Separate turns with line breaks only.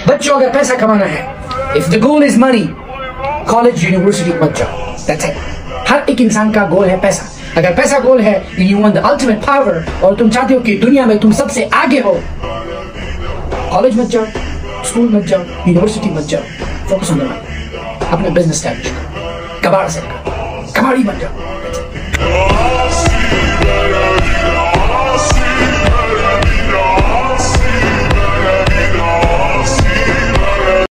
बच्चों अगर पैसा कमाना है, if the goal is money, college university मत जाओ। That's it. हर एक इंसान का गोल है पैसा। अगर पैसा गोल है, you want the ultimate power, और तुम चाहते हो कि दुनिया में तुम सबसे आगे हो, कॉलेज मत जाओ, स्कूल मत जाओ, यूनिवर्सिटी मत जाओ, फोकस ऑन द मनी। अपने बिजनेस स्टैब्लिश करो, कबाड़ से कबाड़ी बन जाओ।